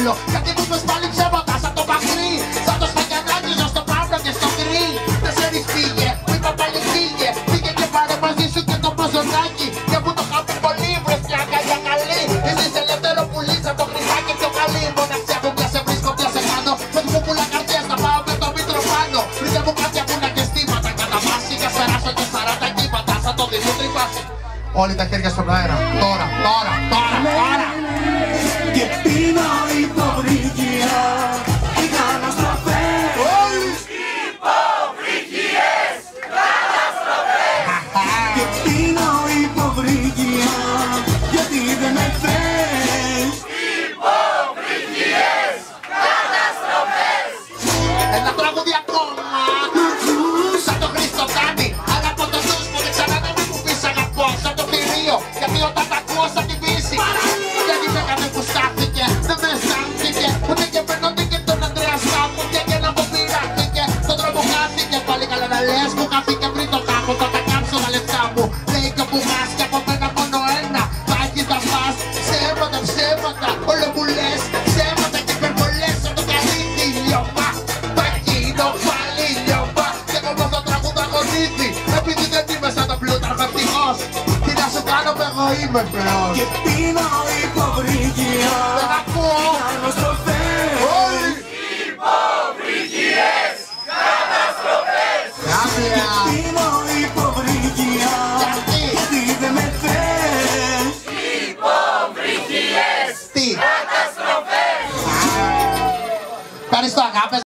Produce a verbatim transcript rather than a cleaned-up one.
πουλό. Γιατί μου είπες πάλι ψέματα σαν το παχρί. Σαν το σταγιανάκι ζω στο παύλο και στο γκρι. Τέσσερις πήγε, που είπα πάλι φύγε. Πήγε και πάρε μαζί σου και το προζωνάκι. Και που το χάπη πολύ βρες μια αγκαλιά καλή. Είσαι ελεύθερο πουλί σαν το χρυσάκι πιο καλή. Μοναξιά που πια σε βρίσκω πια σε κάνω. Πες μου πουλά καρδιές να πάω με το μήτρο πάνω. Βρείτε μου κάποια πουλά και στήματα. Κατά βάση και σαράσω και σαράντα κύματα. Σαν το Δημήτρη Βάση. Όλοι τα χέρια στον αέρα. Τώρα, τώρα, τώρα, τώρα. Και πίνω υποβρύχια, οι καταστροφές. Υποβρύχιες, καταστροφές. Και πίνω υποβρύχια, γιατί δεν με θες. Υποβρύχιες, καταστροφές. Ένα τραγούδι ακόμα. Σαν το Χρήστο Τάνη. Αλλά από το νους μου δεν ξανά να μην μου πεις αγαπώ. Σαν το θηρίο, γιατί όταν τα ακούω σαν τη βύση. Δεν είμαι κανένα που στάθηκε, δεν με αισθάνθηκε. Ούτε και φαινόταν τον Ανδρέα Σάμπουτια και να μου πειράχθηκε. Τον τρόπο χάθηκε, πάλι καλά να λες μου χάθηκε πριν το κάπου. Θα τα κάψω τα λεφτά μου. Λέει και που γάς και από μένα μόνο ένα. Θα έχεις να φας ψέματα, ψέματα. Όλο μου λες ψέματα και υπερβολές. Σαν το καλύτη λιώμα. Θα γίνω πάλι λιώμα. Και εγώ πως το τραγούδι αγωνίζει. Επειδή δεν είμαι σαν το πλούταρχο ευτυχώς. Τι να σου κάνω που εγώ είμαι Θεός. Και πίνω υποβρύχια, Δεν ακούω. καταστροφές. Όλοι. Υποβρύχιες, καταστροφές. Κάμια. Πίνω υποβρύχια, Γιατί. γιατί δεν με θες. Υποβρύχιες, Τι. καταστροφές. Ευχαριστώ αγάπες.